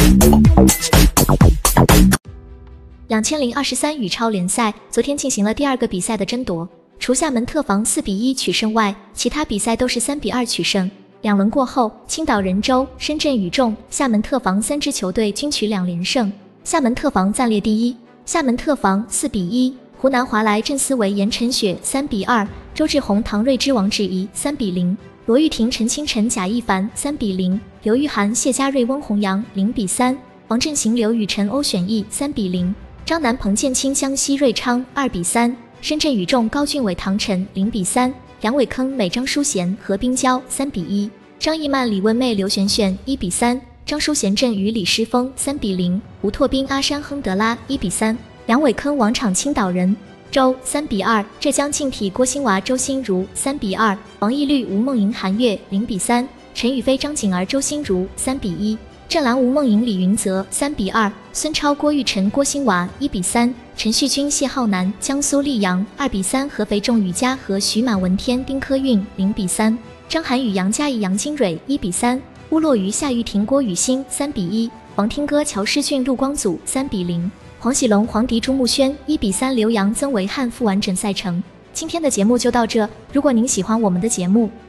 2023羽超联赛昨天进行了第2个比赛的争夺，除厦门特防4比1取胜外，其他比赛都是3比2取胜。2轮过后，青岛人州、深圳宇众、厦门特防3支球队均取2连胜，厦门特防暂列第一。厦门特防4比1，湖南华莱郑思维严晨雪3比2，周志宏唐睿之王芷怡3比0，罗玉婷陈清晨贾一凡3比0，刘玉涵谢家瑞温宏阳0比3，王振行刘雨辰欧选义3比0，张楠彭建清江西瑞昌2比3，深圳宇众高俊伟唐晨0比3，杨伟坑美张淑贤何冰娇3比1，张艺曼李问妹刘璇璇1比3，张淑贤郑与李诗峰3比0，吴拓斌阿山亨德拉1比3，杨伟坑王场青岛人周3比2，浙江劲体郭新娃周心如3比2，王懿律吴梦莹韩月0比3，陈雨菲张景儿周心如3比1，郑兰吴梦莹李云泽3比2，孙超郭玉成郭新娃1比3，陈旭君谢浩南江苏溧阳2比3，合肥众宇佳和徐满文天丁科运0比3，张涵予杨嘉怡杨金蕊1比3，乌洛瑜夏玉婷郭雨欣3比1，王听歌乔诗俊陆光祖3比0，黄喜龙黄迪朱木轩1比3，刘洋曾维汉复完整赛程。今天的节目就到这，如果您喜欢我们的节目，